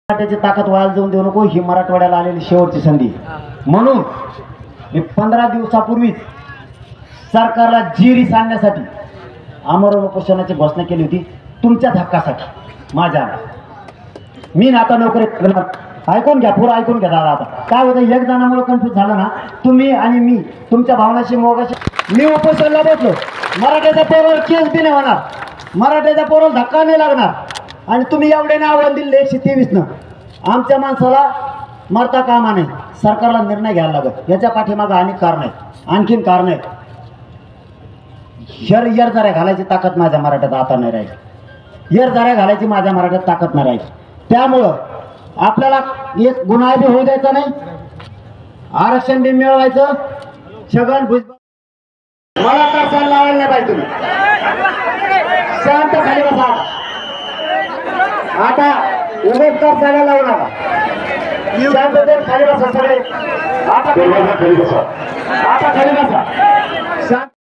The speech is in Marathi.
मराठ्याची ताकद वाया जाऊन देऊ नको, ही मराठवाड्याला आलेली शेवटची संधी. म्हणून मी 15 दिवसापूर्वीच सरकारला जिरीस आणण्यासाठी आमरण उपोषणाची घोषणा केली होती. तुमच्याच हक्कासाठी. माझ्या मी आता नोकरी करणार. ऐकून घ्या, पुरं ऐकून घ्या दादा. आता काय होतं, एक जणामुळे कन्फ्युज झालं ना, तुम्ही आणि मी तुमच्या भावनाशी मोगाशी. मी उपोषणला बसलो, मराठ्याच्या पोरावर केस बी नाही होणार, मराठ्याच्या पोरावर धक्का नाही लागणार, आणि तुम्ही एवढे ना आव्हान दिले 123 आमच्या माणसाला मरता कामा नाही. सरकारला निर्णय घ्यायला लागत. याच्या पाठीमागं अनेक कारण आहेत, आणखीन कारण आहेत. येरझाऱ्या घालायची ताकद माझ्या मराठ्यात आता नाही राहील. येरझाऱ्या घालायची माझ्या मराठ्यात ताकद नाही राहील. त्यामुळं आपल्याला एक गुन्हा बी होऊ द्यायचा नाही, आरक्षण बी मिळवायचं. छगन भुजबळ मला तर लावायला नाही पाहिजे. तुम्ही शांत खाली बसा. आता उमेद कर लावू नका. शांत खाली बसा सगळे. आता खाली बसा. आता खाली बसा.